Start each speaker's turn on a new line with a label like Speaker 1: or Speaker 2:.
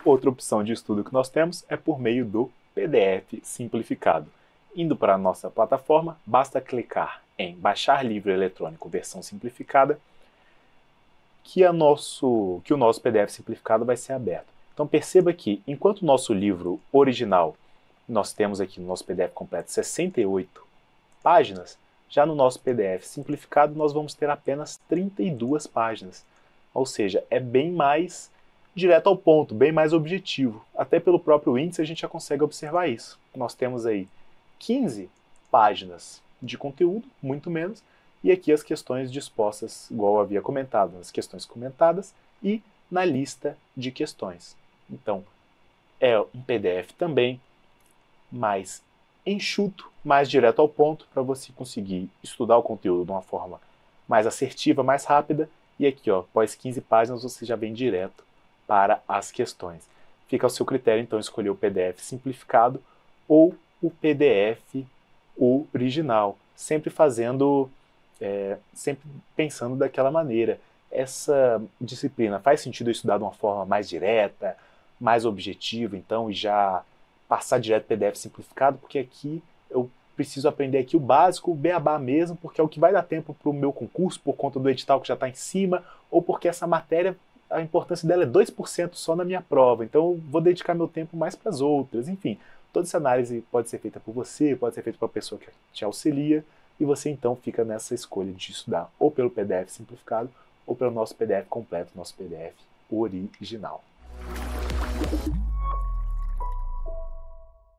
Speaker 1: Outra opção de estudo que nós temos é por meio do PDF simplificado. Indo para a nossa plataforma, basta clicar em Baixar livro eletrônico versão simplificada, que o nosso PDF simplificado vai ser aberto. Então perceba que, enquanto o nosso livro original, nós temos aqui no nosso PDF completo 68 páginas, já no nosso PDF simplificado nós vamos ter apenas 32 páginas. Ou seja, é bem mais direto ao ponto, bem mais objetivo. Até pelo próprio índice a gente já consegue observar isso. Nós temos aí 15 páginas de conteúdo, muito menos, e aqui as questões dispostas, igual eu havia comentado, nas questões comentadas e na lista de questões. Então, é um PDF também mais enxuto, mais direto ao ponto, para você conseguir estudar o conteúdo de uma forma mais assertiva, mais rápida, e aqui, ó, após 15 páginas, você já vem direto para as questões. Fica ao seu critério, então, escolher o PDF simplificado ou o PDF original, sempre sempre pensando daquela maneira. Essa disciplina faz sentido eu estudar de uma forma mais direta, mais objetiva, então, e já passar direto PDF simplificado, porque aqui eu preciso aprender aqui o básico, o beabá mesmo, porque é o que vai dar tempo para o meu concurso, por conta do edital que já está em cima, ou porque essa matéria, a importância dela é 2% só na minha prova, então eu vou dedicar meu tempo mais para as outras, enfim. Toda essa análise pode ser feita por você, pode ser feita por uma pessoa que te auxilia, e você então fica nessa escolha de estudar ou pelo PDF simplificado, ou pelo nosso PDF completo, nosso PDF original.